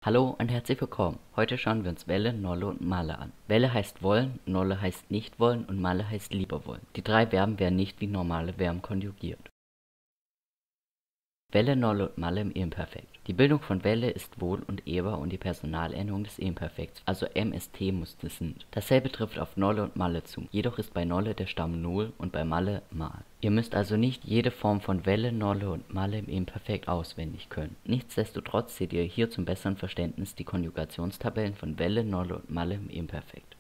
Hallo und herzlich willkommen. Heute schauen wir uns Welle, Nolle und Malle an. Welle heißt wollen, Nolle heißt nicht wollen und Malle heißt lieber wollen. Die drei Verben werden nicht wie normale Verben konjugiert. Welle, Nolle und Malle im Imperfekt. Die Bildung von Welle ist wohl und eber und die Personalendung des Imperfekts, also MST muss das sind. Dasselbe trifft auf Nolle und Malle zu, jedoch ist bei Nolle der Stamm null und bei Malle mal. Ihr müsst also nicht jede Form von Welle, Nolle und Malle im Imperfekt auswendig können. Nichtsdestotrotz seht ihr hier zum besseren Verständnis die Konjugationstabellen von Welle, Nolle und Malle im Imperfekt.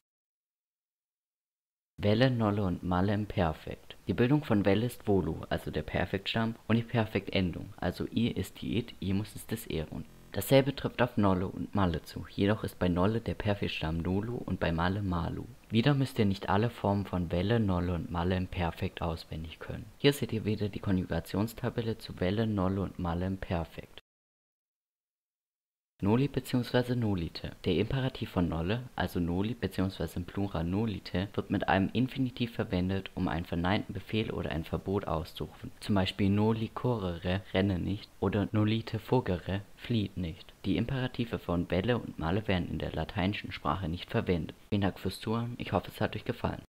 Welle, Nolle und Malle im Perfekt. Die Bildung von Welle ist Volo, also der Perfektstamm, und die Perfektendung, also I ist die It, Imus ist das Eron. Dasselbe trifft auf Nolle und Malle zu, jedoch ist bei Nolle der Perfektstamm Nolu und bei Malle Malu. Wieder müsst ihr nicht alle Formen von Welle, Nolle und Malle im Perfekt auswendig können. Hier seht ihr wieder die Konjugationstabelle zu Welle, Nolle und Malle im Perfekt. Noli bzw. Nolite. Der Imperativ von Nolle, also Noli bzw. im Plural Nolite, wird mit einem Infinitiv verwendet, um einen verneinten Befehl oder ein Verbot auszurufen. Zum Beispiel Noli correre, renne nicht, oder Nolite fugere, flieht nicht. Die Imperative von Welle und Malle werden in der lateinischen Sprache nicht verwendet. Vielen Dank fürs Zuhören, ich hoffe es hat euch gefallen.